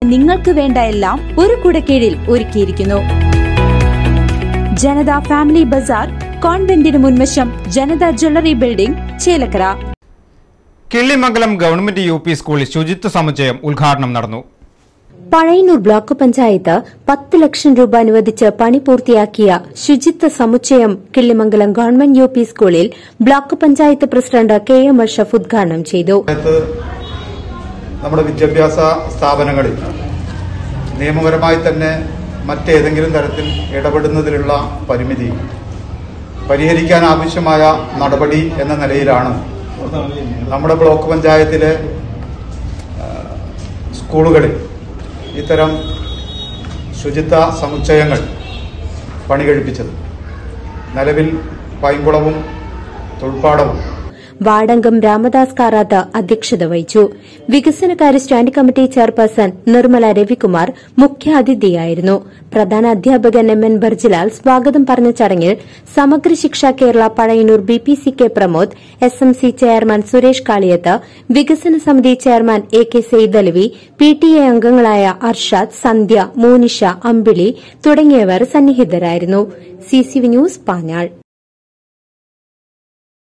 നിങ്ങൾക്ക് വേണ്ട എല്ലാം ഒരു കുടക്കീഴിൽ ഒരുക്കിയിരിക്കുന്നു. ജനത ഫാമിലി ബസാർ, കോൺവെന്റിന് മുൻവശം, Janatha jewellery building, Chelakkara. Killimangalam government UP സ്കൂളിൽ ശുചിത്വ സമുച്ചയം ഉദ്ഘാടനം നടന്നു. പഴയന്നൂർ ബ്ലോക്ക് പഞ്ചായത്ത് 10 ലക്ഷം രൂപ അനുവദിച്ച് പണി പൂർത്തിയാക്കിയ ശുചിത്വ സമുച്ചയം കിള്ളിമംഗലം ഗവൺമെന്റ് UP സ്കൂളിൽ block panchayat president KM Ashraf ഉദ്ഘാടനം ചെയ്തു. നമ്മുടെ വിദ്യാഭ്യാസ സ്ഥാപനങ്ങളിൽ നിയമപരമായി തന്നെ മറ്റേതെങ്കിലും തരത്തിൽ ഇടപെടുന്നതിലുള്ള പരിമിതി പരിഹരിക്കാൻ ആവശ്യമായ നടപടി എന്ന നിലയിലാണ് നമ്മുടെ ബ്ലോക്ക് പഞ്ചായത്തിലെ സ്കൂളുകളിൽ ഇത്തരം ശുചിത്വ സമുച്ചയങ്ങൾ പണികഴിപ്പിച്ചത്. നിലവിൽ പൈങ്കുളവും തുൾപ്പാടവും വാർഡംഗം രാമദാസ് കാറാത്ത് അധ്യക്ഷത വഹിച്ചു. വികസനകാര്യ standing committee chairperson Nirmala Ravikumar മുഖ്യാതിഥിയായിരുന്നു. പ്രധാന അധ്യാപകൻ MN ബർജിലാൽ സ്വാഗതം പറഞ്ഞ ചടങ്ങിൽ Samagra Shiksha Kerala Pazhayannur BPCK Pramod, SMC chairman Suresh Kaliyath, വികസന സമിതി ചെയർമാൻ AK സെയ്ദലവി, PTA അംഗങ്ങളായ അർഷാദ്, സന്ധ്യ, മോനിഷ, അമ്പിളി തുടങ്ങിയവർ സന്നിഹിതരായിരുന്നു. CCV news Panjal.